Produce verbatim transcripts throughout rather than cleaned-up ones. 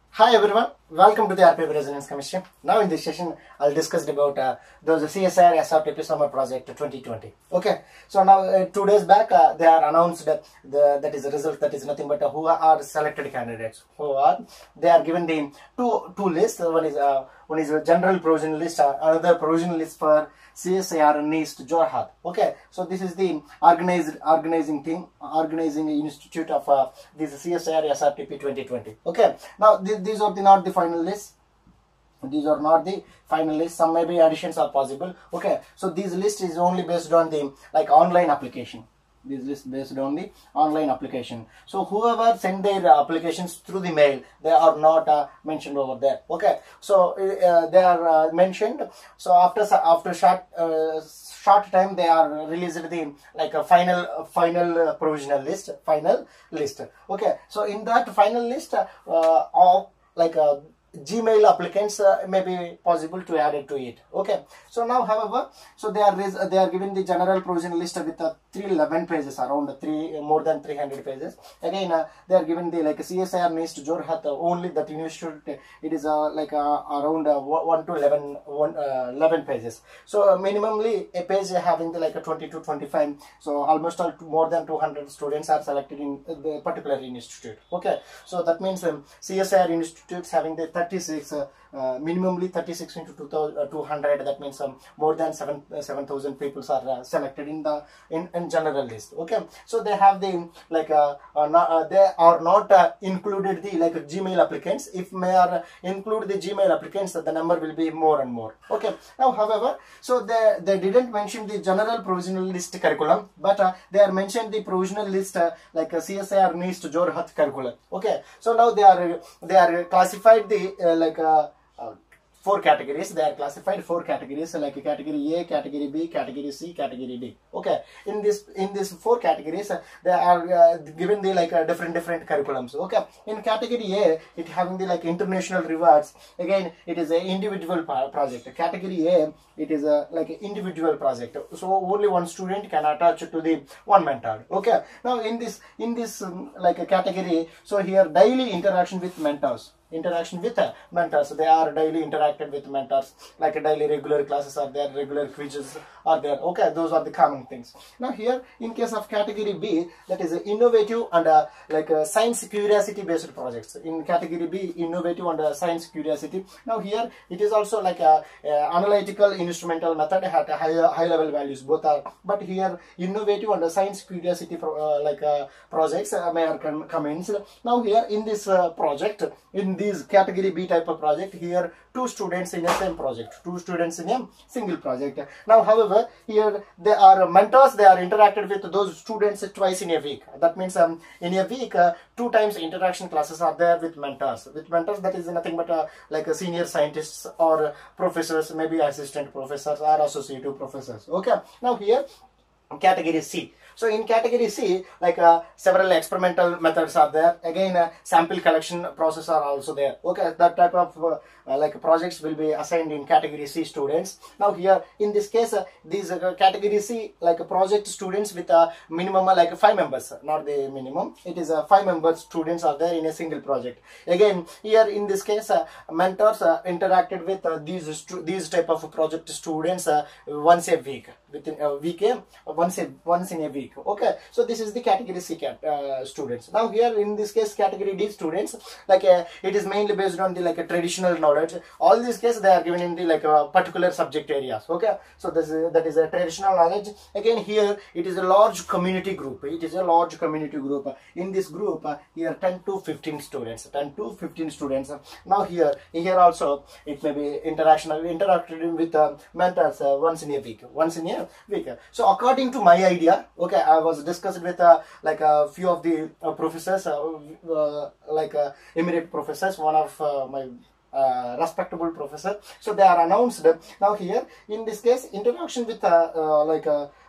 Hi everyone, welcome to the R P F Resonance Commission. Now in this session, I'll discuss about uh, those C S I R S R T P Summer Project twenty twenty. Okay, so now uh, two days back uh, they are announced that the that is the result. That is nothing but uh, who are selected candidates. Who are they are given the two two lists. One is uh, one is a general provisional list. Uh, another provisional list for C S I R East Jorhat. Okay, so this is the organized organizing team, organizing institute of uh, this C S I R S R T P twenty twenty. Okay, now th these are the not the final list. These are not the final list. Some maybe additions are possible. Okay, so this list is only based on the like online application. This list based on the online application. So whoever send their uh, applications through the mail, they are not uh, mentioned over there. Okay, so uh, they are uh, mentioned. So after after short uh, short time they are released the like a final uh, final uh, provisional list, final list. Okay, so in that final list, uh, of like a uh, Gmail applicants uh, may be possible to add it to it. Okay, so now however, so they are they are given the general provisional list with uh, three eleven pages, around three uh, more than three hundred pages. Again uh, they are given the like C S I R East Jorhat, uh, only that institute. It is uh, like uh, around uh, one to eleven one, uh, eleven pages. So uh, minimally a page having the like a twenty to twenty-five. So almost all more than two hundred students are selected in the particular institute. Okay, so that means um, C S I R institutes having the thirty-six uh, uh, minimally thirty-six into two hundred. That means um, more than seven uh, seven thousand people are uh, selected in the in, in general list. Okay, so they have the like uh, uh, not, uh, they are not uh, included the like Gmail applicants. If may are include the Gmail applicants, the number will be more and more. Okay, now however, so they they didn't mention the general provisional list curriculum, but uh, they are mentioned the provisional list uh, like a C S I R East Jorhat curriculum. Okay, so now they are they are classified the uh, like uh, uh, four categories. They are classified four categories, like category A, category B, category C, category D. Okay, in this in these four categories uh, they are uh, given the like uh, different different curriculums. Okay, in category A it having the like international rewards. Again it is an individual project. Category A it is a like an individual project, so only one student can attach to the one mentor. Okay, now in this in this um, like a category, so here daily interaction with mentors. Interaction with uh, mentors, they are daily interacted with mentors, like a daily regular classes are there, regular quizzes are there. Okay, those are the common things. Now here in case of category B, that is uh, innovative and uh, like uh, science curiosity based projects. In category B, innovative and uh, science curiosity. Now here it is also like a, a analytical instrumental method at a high, high level values, both are, but here innovative and uh, science curiosity pro, uh, like uh, projects uh, may are commenced. Now here in this uh, project, in this category B type of project, here two students in a same project, two students in a single project. Now however, here they are mentors, they are interacted with those students twice in a week. That means um, in a week uh, two times interaction classes are there with mentors. With mentors, that is nothing but uh, like uh, senior scientists or uh, professors, maybe assistant professors or associative professors. Okay, now here category C. So in category C, like uh, several experimental methods are there. Again, uh, sample collection process are also there. Okay, that type of uh, uh, like projects will be assigned in category C students. Now here in this case, uh, these uh, category C like uh, project students with a minimum uh, like five members, not the minimum. It is uh, five members students are there in a single project. Again, here in this case, uh, mentors uh, interacted with uh, these these type of project students uh, once a week, within a week, uh, once a once in a week. Okay, so this is the category C cat, uh, students. Now here in this case category D students, like uh, it is mainly based on the like a traditional knowledge. All these cases they are given in the like a particular subject areas. Okay, so this is, that is a traditional knowledge. Again here it is a large community group. It is a large community group. In this group uh, here ten to fifteen students, ten to fifteen students. Now here here also it may be interactional interacting with uh, mentors uh, once in a week, once in a week. So according to my idea, okay, I was discussed with uh, like a few of the uh, professors, uh, uh, like uh, eminent professors, one of uh, my uh, respectable professor. So they are announced. Now here in this case, interaction with uh, uh, like uh,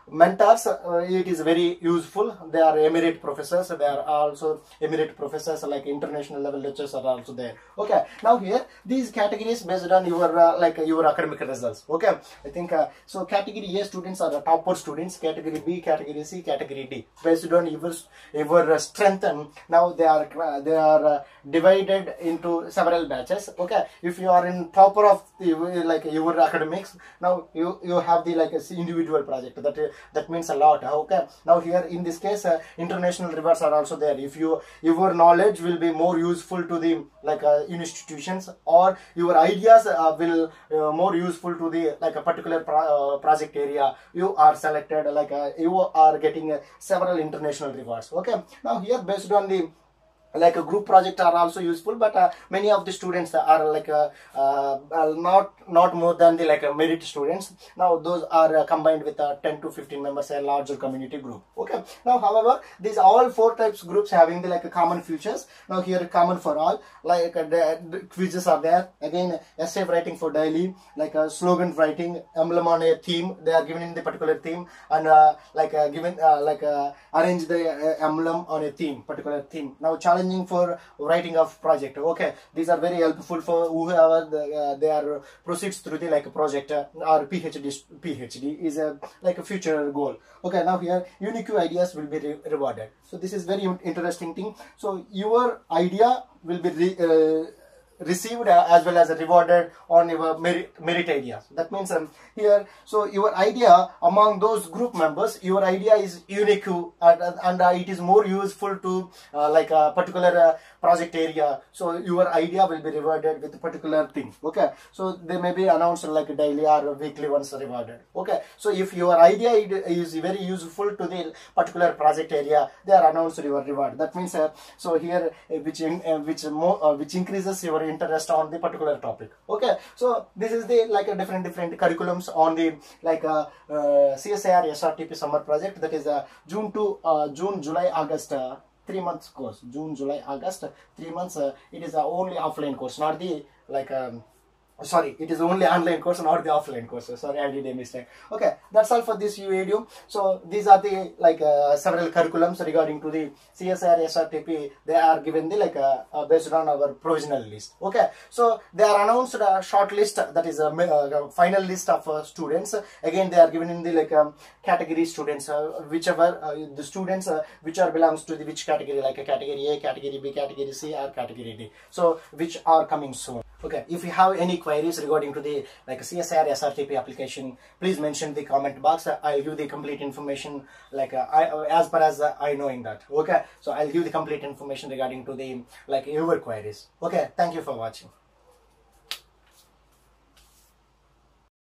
mentors, uh, it is very useful. They are emirate professors. They are also emirate professors, like international level lecturers are also there. Okay, now here these categories based on your uh, like uh, your academic results. Okay, I think uh, so. Category A students are the topper students. Category B, category C, category D, based on your your uh, strength. And now they are uh, they are uh, divided into several batches. Okay, if you are in topper of the, like your academics, now you you have the like a individual project. That that means a lot. Okay, now here in this case uh, international rewards are also there. If you your knowledge will be more useful to the like uh, institutions, or your ideas uh, will uh, more useful to the like a particular pro uh, project area, you are selected, like uh, you are getting uh, several international rewards. Okay, now here based on the like a group project are also useful, but uh, many of the students are like uh, uh, not not more than the like uh, merit students. Now those are uh, combined with uh, ten to fifteen members, a larger community group. Okay, now however these all four types groups having the like a common features. Now here common for all, like uh, the, the quizzes are there, again essay writing for daily, like a uh, slogan writing, emblem on a theme, they are given in the particular theme, and uh, like uh, given uh, like uh, arrange the uh, emblem on a theme, particular theme. Now challenge for writing of project. Okay, these are very helpful for whoever the, uh, they are proceeds through the like a project uh, or PhD. PhD is a like a future goal. Okay, now here unique ideas will be re rewarded. So this is very interesting thing. So your idea will be re uh, received uh, as well as rewarded on your merit, merit ideas. That means um, here, so your idea among those group members, your idea is unique uh, and, and uh, it is more useful to uh, like a particular uh, project area. So your idea will be rewarded with a particular thing. Okay, so they may be announced like daily or weekly once rewarded. Okay, so if your idea is very useful to the particular project area, they are announced your reward. That means uh, so here uh, which in, uh, which more uh, which increases your interest on the particular topic. Okay, so this is the like a different different curriculums on the like a uh, uh, C S I R S R T P summer project, that is uh, June to uh, June, July, August. Uh, three months course. June, July, August, three months. Uh, it is uh, only offline course, not the like um, sorry, it is only online course, not the offline course. Sorry, I did a mistake. Okay, that's all for this video. So these are the like uh, several curriculums regarding to the C S I R S R T P. They are given the like uh, uh, based on our provisional list. Okay, so they are announced a short list, that is a uh, final list of uh, students. Again, they are given in the like um, category students, uh, whichever uh, the students uh, which are belongs to the which category, like a category A, category B, category C, or category D. So which are coming soon. Okay, if you have any queries regarding to the like C S I R S R T P application, please mention the comment box. I'll give the complete information like uh, I, as per as uh, I know in that. Okay, so I'll give the complete information regarding to the like your queries. Okay, thank you for watching.